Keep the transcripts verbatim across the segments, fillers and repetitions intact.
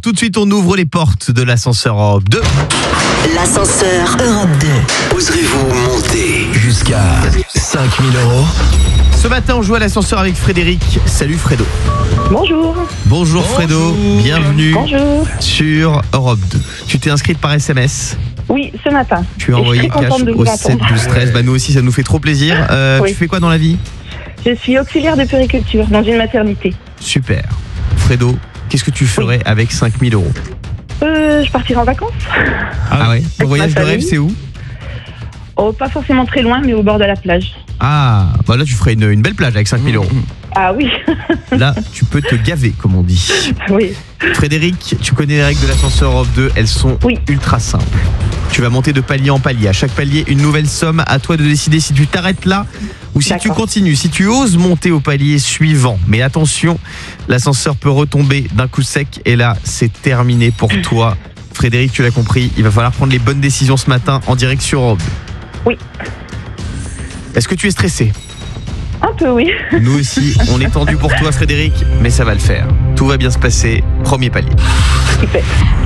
Tout de suite, on ouvre les portes de l'ascenseur Europe deux. L'ascenseur Europe deux. Oserez-vous monter jusqu'à cinq mille euros? Ce matin, on joue à l'ascenseur avec Frédéric. Salut Fredo. Bonjour. Bonjour Fredo, Bonjour. bienvenue Bonjour. sur Europe deux. Tu t'es inscrite par S M S. Oui, ce matin. Tu as Et envoyé je suis très cash contente de vous au sept entendre. douze treize. Bah nous aussi, ça nous fait trop plaisir. Euh, Oui. Tu fais quoi dans la vie? Je suis auxiliaire de puériculture dans une maternité. Super. Fredo, qu'est-ce que tu ferais avec cinq mille euros? Euh, je partirai en vacances. Ah ouais. Ton ma voyage de rêve, famille. c'est où? Oh, pas forcément très loin, mais au bord de la plage. Ah, bah là tu ferais une, une belle plage avec cinq mille euros. Ah oui, Là, tu peux te gaver, comme on dit. oui. Frédéric, tu connais les règles de l'ascenseur Europe deux, elles sont Oui. ultra simples. Tu vas monter de palier en palier. À chaque palier, une nouvelle somme. À toi de décider si tu t'arrêtes là ou si tu D'accord. continues. Si tu oses monter au palier suivant. Mais attention, l'ascenseur peut retomber d'un coup sec et là, c'est terminé pour toi. Frédéric, tu l'as compris, il va falloir prendre les bonnes décisions ce matin en direct sur Europe deux. Oui. Est-ce que tu es stressé? Un peu, oui. Nous aussi, on est tendu pour toi Frédéric, mais ça va le faire. Tout va bien se passer. Premier palier. Super.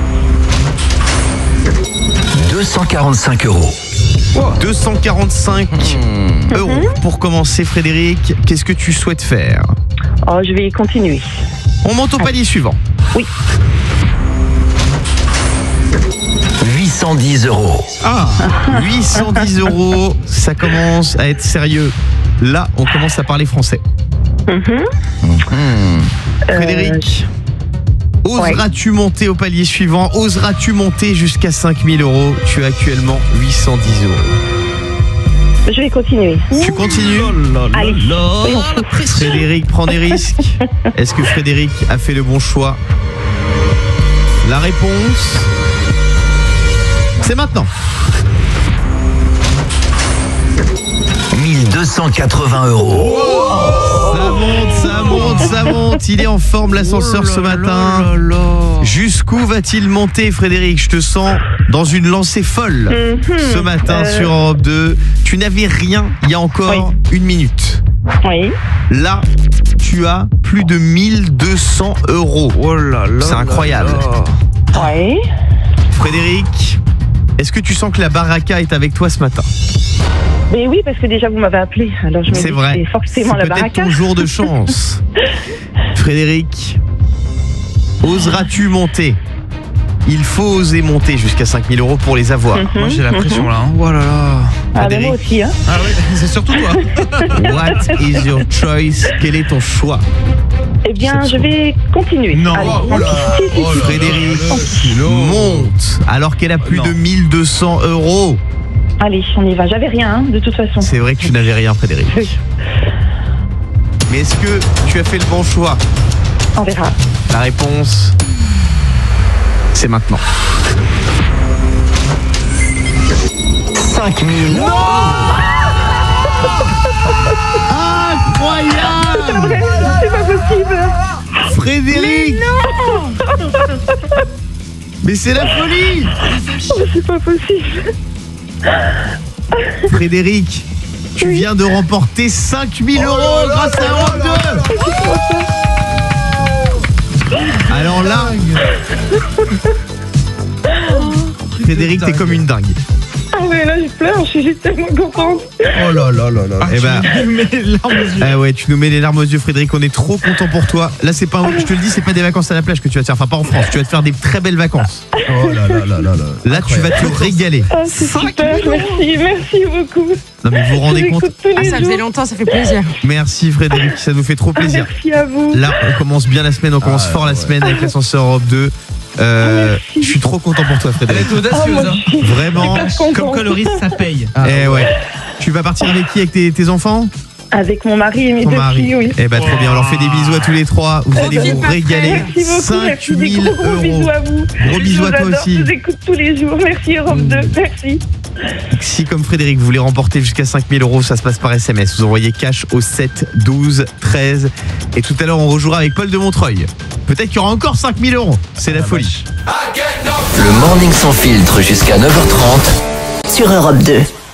deux cent quarante-cinq euros. deux cent quarante-cinq euros. Pour commencer Frédéric, qu'est-ce que tu souhaites faire? Oh, je vais continuer. On monte au palier suivant. Oui. huit cent dix euros. Ah, huit cent dix euros, ça commence à être sérieux. Là, on commence à parler français. Mhm. Frédéric, oseras-tu monter au palier suivant? Oseras-tu monter jusqu'à cinq mille euros? Tu as actuellement huit cent dix euros. Euh, je vais continuer. Tu continues? Allez. Soyons fous. Frédéric prend des risques. Est-ce que Frédéric a fait le bon choix? La réponse, c'est maintenant. mille deux cent quatre-vingts euros. Ça monte, ça monte, ça monte. Il est en forme l'ascenseur ce matin. Jusqu'où va-t-il monter Frédéric? Je te sens dans une lancée folle Mhm. ce matin Euh, sur Europe deux. Tu n'avais rien il y a encore une minute. Oui. Là, tu as plus de mille deux cents euros. C'est incroyable. Oui. Frédéric, est-ce que tu sens que la baraka est avec toi ce matin? Mais oui, parce que déjà vous m'avez appelé. Alors je me C'est dis vrai. que c'est forcément C'est la peut-être baraka. ton jour de chance. Frédéric, oseras-tu monter? Il faut oser monter jusqu'à cinq mille euros pour les avoir. Mhm. Moi j'ai la pression là. Hein. Oh là là. Ah, ben Frédéric. moi aussi, hein. Ah oui, c'est surtout toi. What is your choice? Quel est ton choix? Eh bien, C'est je vais continuer. Non. Allez. Oh là. Si, si, si. Oh là. Frédéric Kilo. monte alors qu'elle a plus Non. de mille deux cents euros. Allez, on y va. J'avais rien, hein, de toute façon. C'est vrai que tu n'avais rien, Frédéric. Oui. Mais est-ce que tu as fait le bon choix? On verra. La réponse, c'est maintenant. cinq mille. Incroyable! C'est pas possible. Frédéric! Mais c'est la folie! C'est pas possible. Frédéric, tu viens de remporter cinq mille euros grâce à Europe deux! Alors là, Frédéric, t'es comme une dingue. Ah ouais, là, je pleure. Je suis juste tellement contente. Oh là là là là. Eh ben, Mais larmes aux yeux. ah ouais, tu nous mets les larmes aux yeux, Frédéric. On est trop content pour toi. Là, c'est pas, je te le dis, c'est pas des vacances à la plage que tu vas te faire. Enfin, pas en France. Tu vas te faire des très belles vacances. Oh là là là là là. Là, tu vas te régaler. Ah, c'est super. Merci. Merci beaucoup. Non, mais vous vous Je rendez compte? l'écoute tous les Ah, ça jours. faisait longtemps, ça fait plaisir. Merci, Frédéric. Ça nous fait trop Ah, plaisir. merci à vous. Là, on commence bien la semaine. On commence Ah, fort la ouais. semaine avec l'ascenseur Europe deux. Euh, Merci. je suis trop content pour toi, Elle Frédéric. est audacieuse. moi Hein. aussi. Vraiment. Je suis contente. Comme quoi le risque ça paye. Eh ouais. Tu vas partir avec qui? Avec tes, tes enfants? Avec mon mari et mes Ton deux mari. filles, oui. Eh ben trop bien. On leur fait des bisous à tous les trois. Vous allez ben, vous parfait. régaler. Merci beaucoup. cinq Merci. Des mille gros, gros euros. bisous à vous. Gros bisous Je à toi vous adore, aussi. Je vous écoute tous les jours. Merci Europe deux. Merci. Si comme Frédéric vous voulez remporter jusqu'à cinq mille euros, ça se passe par S M S. Vous envoyez cash au sept douze treize. Et tout à l'heure on rejouera avec Paul de Montreuil. Peut-être qu'il y aura encore cinq mille euros. C'est la folie. Le morning sans filtre jusqu'à neuf heures trente. Sur Europe deux.